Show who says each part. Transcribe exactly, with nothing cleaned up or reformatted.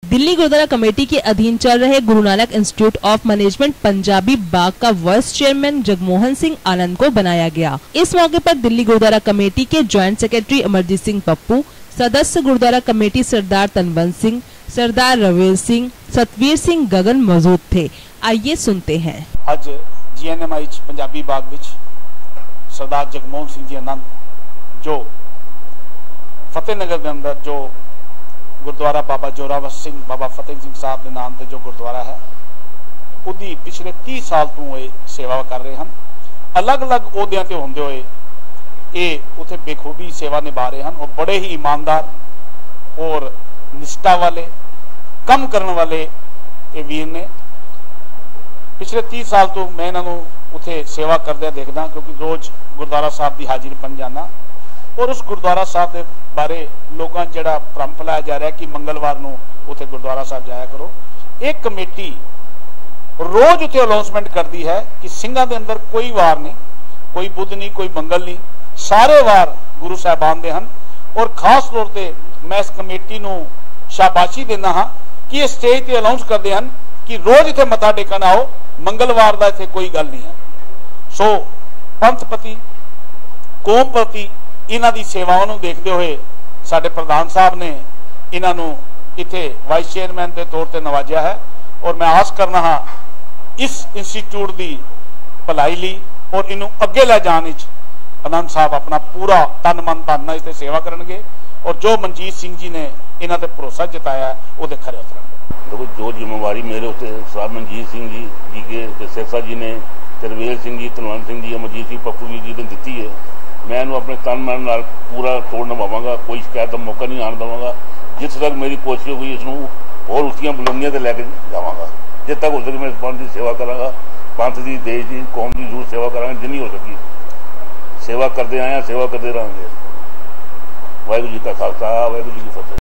Speaker 1: Delhi Gurdwara committee के अधीन चल रहे Guru Nanak institute of management Punjabi Bagh का वाइस चेयरमैन जगमोहन सिंह आनंद को बनाया गया। इस मौके पर दिल्ली गुरुद्वारा कमेटी के ज्वाइंट सेक्रेटरी अमरजीत सिंह पप्पू, सदस्य गुरुद्वारा कमेटी सरदार तनवंत सिंह, सरदार रवेल सिंह, सतवीर सिंह गगन मौजूद थे। आइए सुनते हैं।
Speaker 2: आज G N M I Punjabi Bagh विच सरदार जगमोहन सिंह जी आनंद जो फतेहनगर के अंदर जो गुरुद्वारा बाबा जोरावर सिंह बाबा फतेह सिंह साहब के नाम से जो गुरुद्वारा है उदी पिछले तीस साल तो ये सेवा कर रहे हैं। अलग अलग अहदियां ते होंदे होए ये उथे बेखूबी सेवा निभा रहे हैं और बड़े ही ईमानदार और निष्ठा वाले कम करने वाले ये वीर ने। पिछले तीस साल तो मैं इन्हों उथे सेवा करदे देखदा क्योंकि रोज गुरुद्वारा साहब की हाजिरी बन जाना और उस गुरुद्वारा साहब के बारे लोगों जड़ा भ्रम फैलाया जा रहा है कि मंगलवार नूं उथे गुरुद्वारा साहब जाया करो। एक कमेटी रोज उथे अनाउंसमेंट करती है कि सिंघां दे अंदर कोई वार नहीं, कोई बुध नहीं, कोई मंगल नहीं, सारे वार गुरु साहबान दे हन। और खास तौर पर मैं इस कमेटी नूं शाबाशी देना हाँ कि ये स्टेज ते अनाउंस करते हैं कि रोज इत्थे मत्था टेकण आओ, मंगलवार दा इत्थे कोई गल नहीं है। सो पंथ प्रति कौम प्रति इन्हां दी सेवावां नूं देखदे होए साडे प्रधान साहब ने इन्हां नूं इत्थे वाइस चेयरमैन के तौर पर नवाजिया है और मैं आस करना हाँ इस इंस्टीट्यूट की भलाई लई और इनू अगे लै जाने आनंद साहब अपना पूरा तन मन धन इस सेवा करनगे और जो मनजीत सिंह जी ने इन्हां ते भरोसा जताया वो खरे उतरनगे।
Speaker 3: देखो जो जिम्मेवारी मेरे उत्ते साहब मनजीत सिंह जी जी के सिरसा जी ने, रवेल सिंह जी, तनवंत सिंह जी, अमरजीत सिंह पप्पू जी ने दी है, मैं इन्हूं अपने तन मन नाल पूरा तोड़ निभावांगा, कोई शिकायत का मौका नहीं आने देवांगा। जिस तक मेरी कोशिश होगी इसनूं और उच्चियां बुलंदियां ते लैके जावांगा। जिस तक हो सके मैं इस पंथ की सेवा करांगा, पंथ की, देश की, कौम की जरूर सेवा करांगा जिन्नी हो सकी। सेवा करते आए, सेवा करते रहेंगे। वाहिगुरू जी का खालसा, वाहिगुरू जी की फतेह।